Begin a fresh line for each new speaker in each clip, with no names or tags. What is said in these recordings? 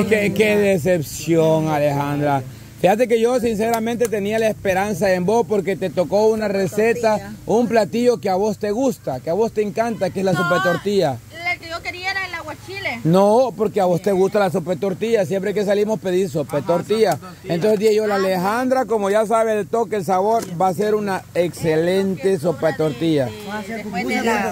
qué decepción, Alejandra. Fíjate que yo sinceramente tenía la esperanza en vos porque te tocó una receta, un platillo que a vos te gusta, que a vos te encanta, que es la sopa de tortilla.
El que yo quería era el aguachile.
No, porque a vos te gusta la sopa de tortilla. Siempre que salimos pedís sopa de tortilla. Entonces dije yo, la Alejandra, como ya sabe el toque, el sabor, va a ser una excelente sopa de tortilla.
Después de la...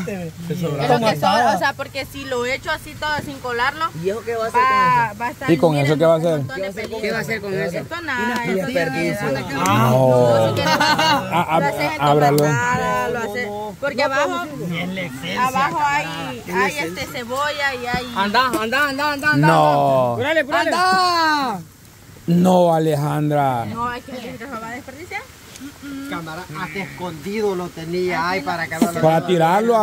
O sea, porque si lo echo así todo sin colarlo,
¿y eso qué va a hacer con eso?
Va a estar...
¿Y con eso qué va a hacer?
¿Qué va a hacer con eso?
Esto nada.
No. Ábralo.
Porque abajo hay cebolla y hay...
Anda.
No.
¡Anda!
No, Alejandra.
No, hay que se va a desperdiciar.
Cámara, hasta escondido lo tenía ahí para que no lo...
Para tirarlo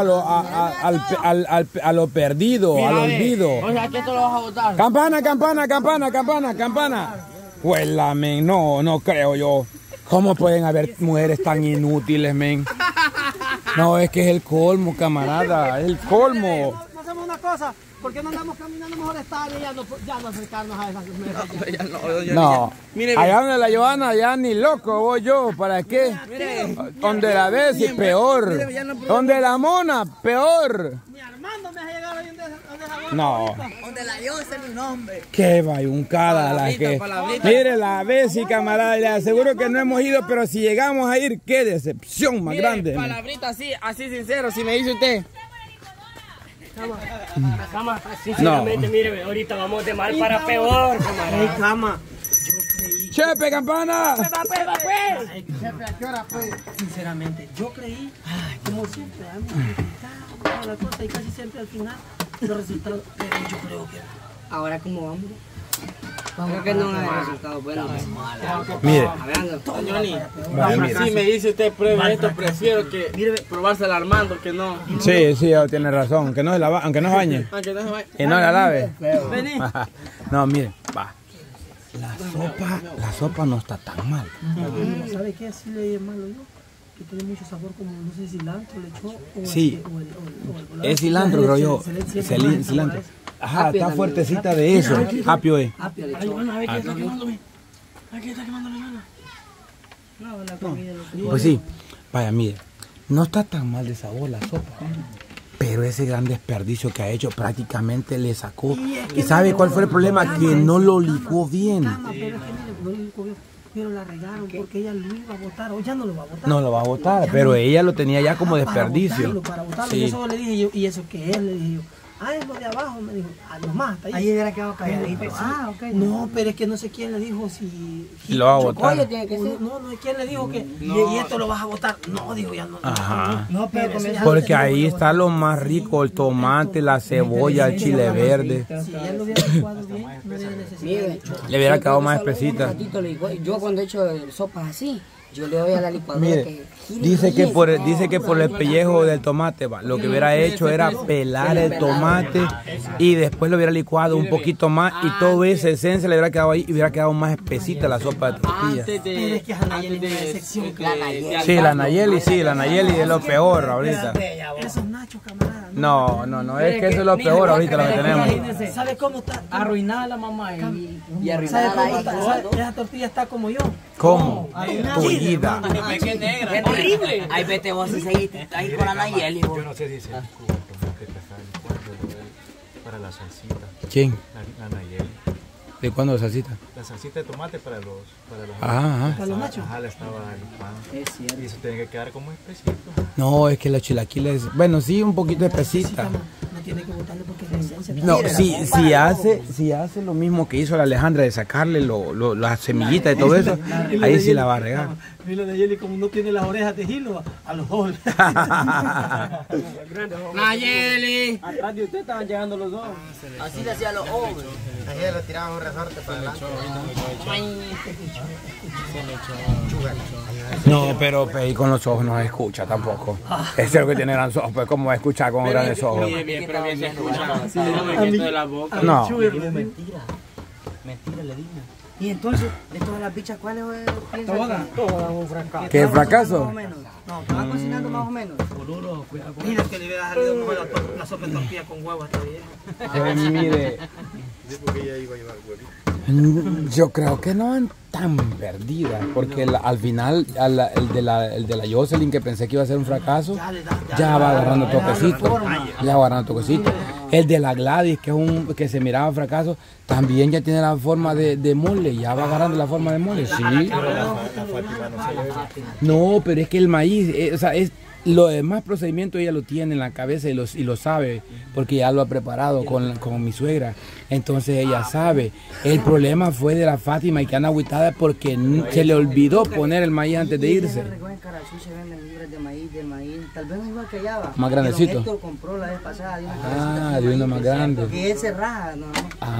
a lo perdido, al olvido.
O sea, que esto lo vas a botar.
Campana. Huela, men. No creo yo. ¿Cómo pueden haber mujeres tan inútiles, men? No, es que es el colmo, camarada. Es el colmo.
No hacemos una cosa. ¿Por qué no andamos caminando mejor estadio y ya no acercarnos a esas mujeres?
No, allá donde la Johanna, ya ni loco voy yo, ¿para qué? Donde la ves y peor. Donde la Mona, peor.
Ni Armando me ha llegado ahí donde esa
No.
Donde la dio ese mi nombre.
Qué bayuncada la que... Mire, la ves y camarada, le aseguro que no hemos ido, pero si llegamos a ir, qué decepción más grande.
Palabrita así sincero, si me dice usted.
Cama, sinceramente, mire, ahorita vamos de mal para peor, camarada.
Ay, cama.
¡Chepe, campana!
Jefe, ¿a qué hora fue? Sinceramente, yo creí, como siempre, hemos la cosa y casi siempre al final los resultados, pero yo creo que... Ahora, ¿cómo vamos? Creo que no hay resultados buenos.
Mire.
Johnny,
Si me dice usted pruebe esto, prefiero que probársela Armando que no.
Sí, tiene razón, aunque no se bañe. Y no la lave. No, mire, va. La sopa no está tan mal.
¿Sabe qué? Así le malo yo. Que tiene mucho sabor, como no sé, cilantro le echó.
Sí, es cilantro, creo yo. Cilantro. Ajá, está fuertecita de eso. Apio es.
Ay, bueno, a ver qué está quemando, ¿qué está quemando la gana?
Pues sí, vaya, mire, no está tan mal de sabor la sopa. Pero ese gran desperdicio que ha hecho prácticamente le sacó. ¿Y sabe cuál fue el problema? Que no lo licuó bien.
Pero la regaron porque ella lo iba a botar, o ya no lo va a botar.
No lo va a botar, pero ella lo tenía ya como desperdicio.
Para botarlo,
Sí.
y eso le dije yo, ¿y eso qué es? Le dije yo, es lo de abajo, me dijo, nomás, está ahí. Ahí hubiera quedado calladito. Ok. No, pero es que no sé quién le dijo si
lo va a botar.
No, es quién le dijo que y esto lo vas a botar. No, digo, ya no.
Ajá.
No, pero
Porque ahí está lo más rico, el tomate, la cebolla, el chile verde.
si ella lo hubiera licuado bien, no hubiera necesidad.
Le hubiera quedado más espesita.
Yo cuando he hecho sopas así, yo le doy a la licuadora.
Mire, dice que por el pellejo del tomate, lo que hubiera hecho era pelar el tomate y después lo hubiera licuado un poquito más y toda esa esencia le hubiera quedado ahí y hubiera quedado más espesita la sopa de tortilla. Sí, la Nayeli es lo peor ahorita.
Esos nachos, camarada.
No, es que eso es lo peor ahorita lo que tenemos.
¿Sabe cómo está?
Arruinada la mamá y
¿Sabe
arruinada
cómo
la
está?
hija.
Esa tortilla está como yo.
¿Cómo? Tullida.
Horrible. Ahí vete vos y seguiste ahí con la Nayeli.
Yo no sé si se disculpa que te está licuando para la salsita.
¿Quién?
La Nayeli.
¿De cuándo salsita?
La salsita de tomate para los
Ajá.
Para los nachos.
Ajá, la estaba licuando.
Es cierto.
Y eso tiene que quedar como espesito.
No, es que los chilaquiles, bueno, sí, un poquito espesita.
No tiene que botarle porque es la esencia.
No, si hace lo mismo que hizo la Alejandra de sacarle las semillitas y todo eso, ahí sí la va a regar.
Y lo de Nayeli, como no tiene las orejas de hilo, a los ojos.
Nayeli.
Atrás de usted estaban llegando los dos.
Así le hacía los ojos.
Ayer le tiraban un resorte para adelante.
No, pero y con los ojos no se escucha tampoco. Es lo que tiene grandes ojos, pues cómo va a escuchar con grandes ojos.
Pero bien se escucha. No me quito de la boca.
No.
Mentira le dije.
Y entonces, de todas las bichas, ¿cuáles piensan?
Todas un fracaso.
¿Qué fracaso?
Más o menos. No, que van cocinando más o menos. Mira que le hubiera salido mejor la sopa de tortilla con huevo a esta vieja.
Mire, yo creo que no van tan perdidas, porque al final el de la Jocelyn, que pensé que iba a ser un fracaso, ya va agarrando toquecito. Ya va agarrando toquecito. El de la Gladys, que se miraba fracaso, también ya tiene la forma de mole, ya va agarrando la forma de mole, sí. No, pero es que el maíz, o sea, los demás procedimientos ella lo tiene en la cabeza y lo sabe, porque ya lo ha preparado con mi suegra. Entonces ella sabe. El problema fue de la Fátima y que anda agüitada porque se le olvidó poner el maíz antes de irse.
En Carazú se venden libras de maíz, tal vez igual que allá va.
Más grandecito.
Héctor compró la vez pasada
de uno más grande.
Que él se raja, ¿no?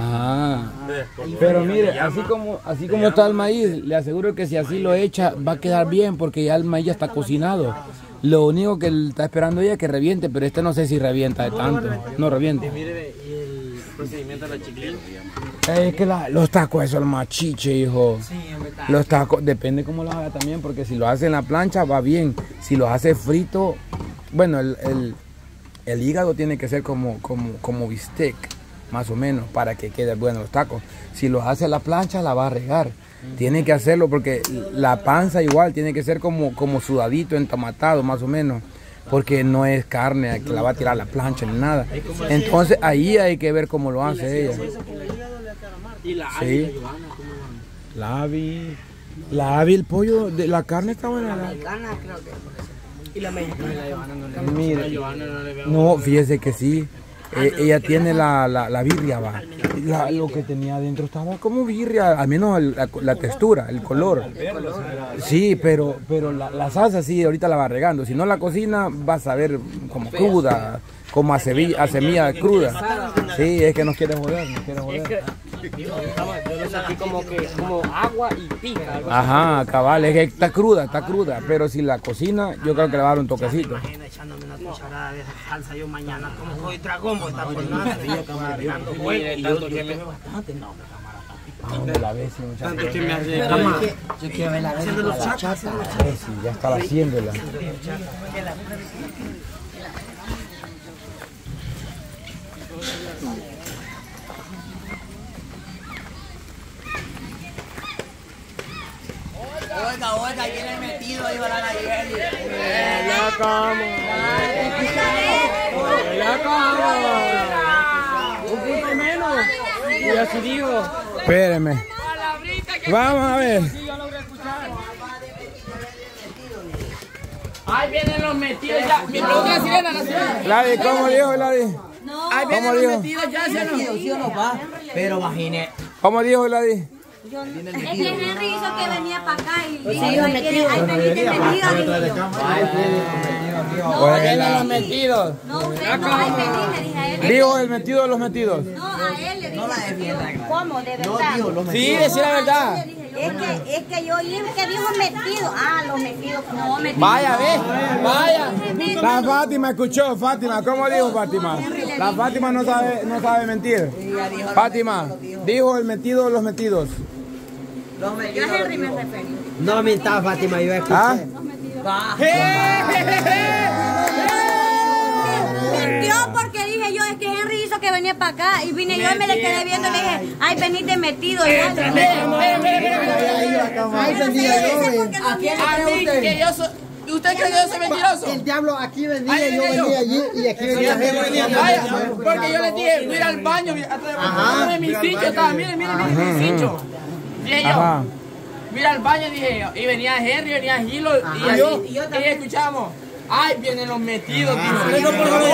Pero mire, así como está el maíz, le aseguro que si así lo echa va a quedar bien, porque ya el maíz ya está cocinado. Lo único que está esperando ella es que reviente, pero este no sé si revienta de tanto. No revienta.
Y mire, y el procedimiento de la chiclina.
Es que los tacos, eso es el machiche, hijo. Los tacos, depende cómo los haga también, porque si lo hace en la plancha va bien. Si los hace frito, bueno, el hígado tiene que ser como bistec, más o menos, para que queden buenos los tacos. Si los hace a la plancha, la va a regar. Tiene que hacerlo porque la panza igual tiene que ser como sudadito, entomatado, más o menos. Porque no es carne que la va a tirar a la plancha ni nada. Entonces ahí hay que ver cómo lo hace ella.
Y la
Sí. La Avi, el pollo, la carne está buena.
y la mexicana.
Mire, no, fíjese que sí. Ella tiene la birria, va. Lo que tenía adentro estaba como birria, al menos la textura, el color. Sí, pero la salsa sí, ahorita la va regando. Si no la cocina, vas a ver como cruda, como a semilla cruda. Sí, es que nos quiere joder,
Es que yo lo sentí como agua y pica.
Ajá, cabal, es que está cruda, pero si la cocina, yo creo que le va a dar un toquecito.
Echándome una cucharada de esa salsa yo mañana, como soy dragón, voy a estar por nada.
Y tanto que me...
¿Dónde la ves, muchacho?
Tanto que me hace...
Yo quiero ver la chata.
Sí, ya estaba haciéndola.
Oiga, ¿quién es metido? Dijo la Nayeli.
Un punto menos. Y así digo.
Espéreme. Vamos a ver.
Ahí vienen los metidos ya. Mi pregunta es la sirena.
Ladi, ¿cómo dijo Ladi?
Ahí vienen los metidos ya,
¿Sí o no va? Pero imagine.
¿Cómo dijo Ladi?
Es que Henry hizo que venía para acá y dijo, ahí veniste metido.
Pues vienen los metidos.
No, usted no, ahí vení, le dije a él.
Dijo el metido de los metidos.
No, a él le dije. ¿Cómo? ¿De verdad?
Sí, decía la verdad.
Es que yo oí que dijo metido. Ah, los metidos. No, metidos.
Vaya, vaya. La Fátima escuchó, Fátima. ¿Cómo dijo Fátima? La Fátima no sabe mentir. Fátima, dijo el metido de los metidos.
Yo a Henry me referí.
No mientas, Fátima, yo escuché.
¿Ah?
Mintió porque dije yo, es que Henry hizo que venía para acá y vine yo y me le quedé viendo y le dije, ay, veniste metido.
¿Usted cree que yo soy mentiroso?
El diablo aquí venía, yo venía allí y aquí venía.
Porque yo le dije, voy al baño, atrás de mi sitio estaba, miren mi sitio. Dije yo, mira al baño, dije yo, y venía Henry, venía Gilo, y escuchamos. Ay, vienen los metidos, tío.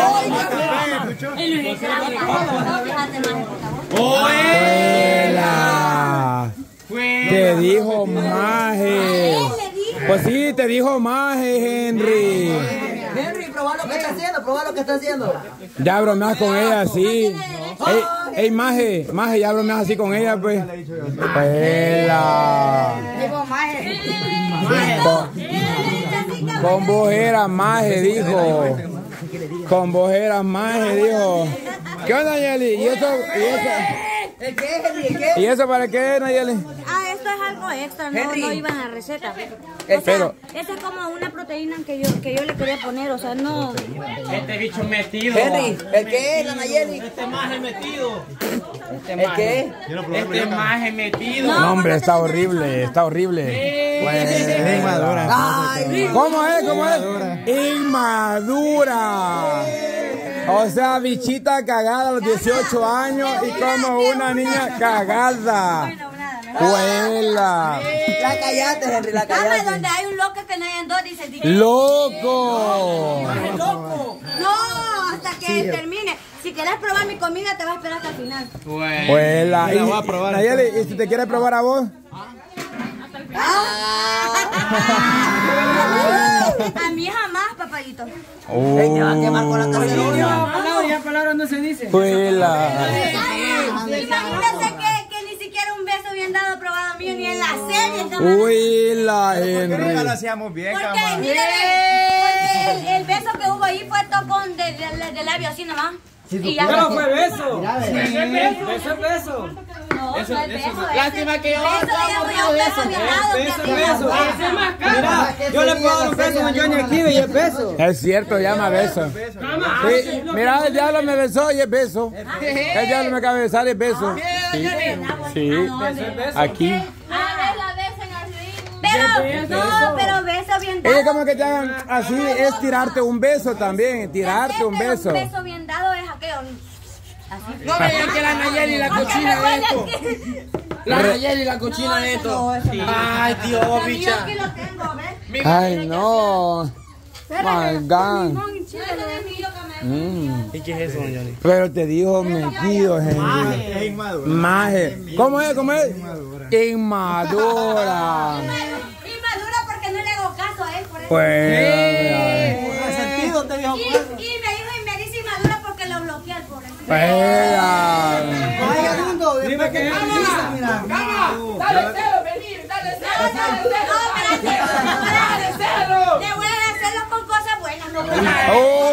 Te dijo Maje. Pues sí, te dijo Maje, Henry.
Henry, probá lo que está haciendo,
Ya bromeas con ella, sí. Ey, Maje, ya bromeas así con ella, pues.
Digo, Maje.
Con vos eras Maje, dijo. Con vos eras Maje, dijo. ¿Qué onda, Nayeli? ¿Y eso? ¿Y eso para qué, Nayeli?
algo extra, no iba en la receta.
Pero
esa es como una proteína que yo le quería poner, o sea, no.
Este bicho metido.
Henry, ¿el qué es, la Nayeli?
Este maje metido.
¿El qué?
Este maje metido.
no, hombre, está horrible, está horrible.
Inmadura.
¿Cómo es? ¿Cómo es? Inmadura. O sea, bichita cagada a los 18 años y como una niña cagada. ¡Huela!
La callaste, Henry, la
Dame
callaste.
donde hay un loco que no hay en dos, dice.
¡Loco!
No, hasta que termine. Si quieres probar mi comida, te vas a esperar hasta el final.
¡Huela!
La voy a probar.
Nayeli, ¿y si te quieres probar a vos?
A mí jamás, papayito.
Ey, te va a quemar con la cacerola.
Palabras no se dice.
¡Huela!
Imagínate que ni siquiera un beso bien dado probado mío, ni en la serie.
¡Huela, Henry!
Lo hacíamos bien,
Porque,
cabrón.
porque el beso que hubo ahí fue tocón de labio así nomás. Y ya.
Pero fue beso.
Eso es beso.
Eso es beso.
No, no es beso.
Lástima que yo
Beso de un beso bien dado.
Beso, beso. Mira, yo le puedo dar un beso a Johnny aquí y es beso.
Es cierto, llama beso. Sí, mira, el diablo me besó y es beso. El diablo me acaba de besar y es beso. Sí, aquí.
Pero beso bien dado.
Ella como que te hagan así, es tirarte un beso también, tirarte un beso.
Un beso bien dado es aquello.
No vean que la Nayeli y la cochina de esto. La Nayeli y la cochina de esto. Ay, Dios, bicha.
Aquí lo tengo, ¿ves?
Ay, no. My God.
¿Y qué es eso, don Johnny?
Pero te dijo metido, Henry.
Es inmadura.
Maje. ¿Cómo es? ¿Cómo es? Inmadura.
Inmadura porque no le hago caso a él, por eso.
Pues.
¿Qué sentido te dijo?
Y me dice inmadura porque lo bloqueé al pobre.
Vaya.
Vaya mundo, después que
Dale celo, venir, dale celo.
Le voy a hacerlo con cosas buenas, no
Oh.